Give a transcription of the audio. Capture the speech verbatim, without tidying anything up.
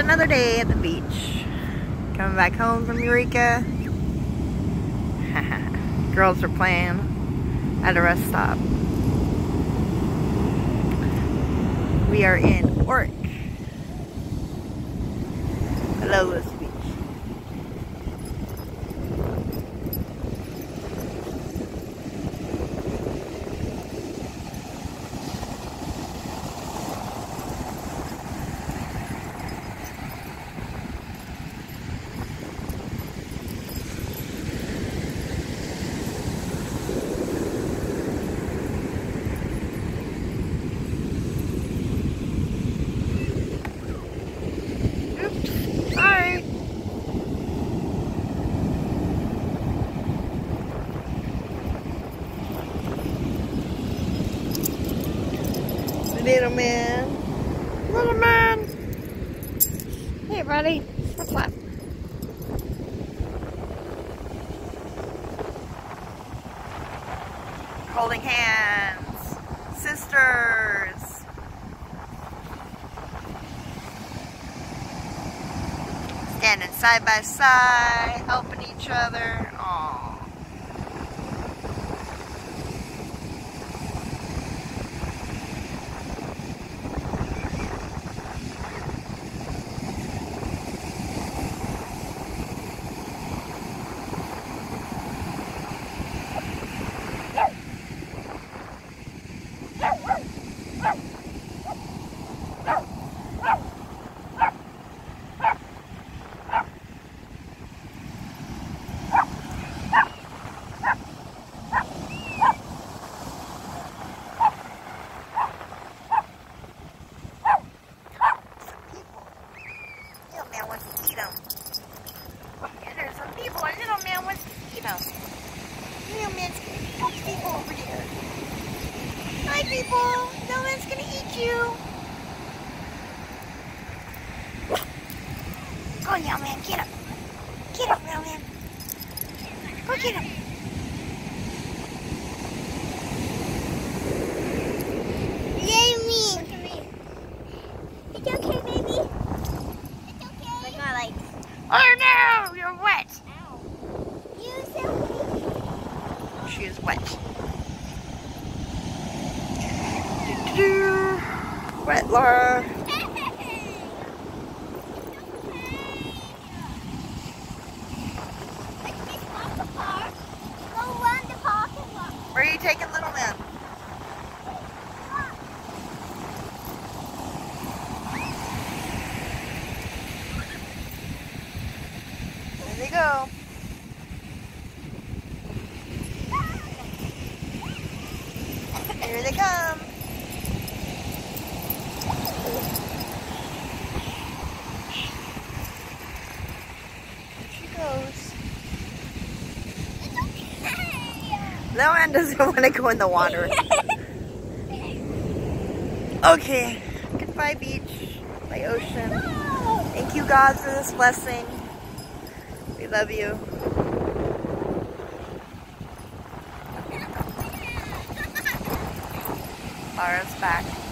another day at the beach. Coming back home from Eureka. Girls are playing at a rest stop. We are in Oric. I love this beach. Little man. Little man. Hey, buddy. What's up? Holding hands. Sisters. Standing side by side, helping each other. Aww. Hi, people. No one's gonna eat you. Go, Meow Man. Get him. Get him, Meow Man. Go get him. Yay, me. Look at me. It's okay, baby. It's okay. Look my legs. Oh, no. You're wet. Ow. You so She is wet. Wet Laura. Where are you taking little man? There they go. Here they come. No one doesn't want to go in the water. Okay. Goodbye, beach. Bye, ocean. Thank you, God, for this blessing. We love you. Laura's back.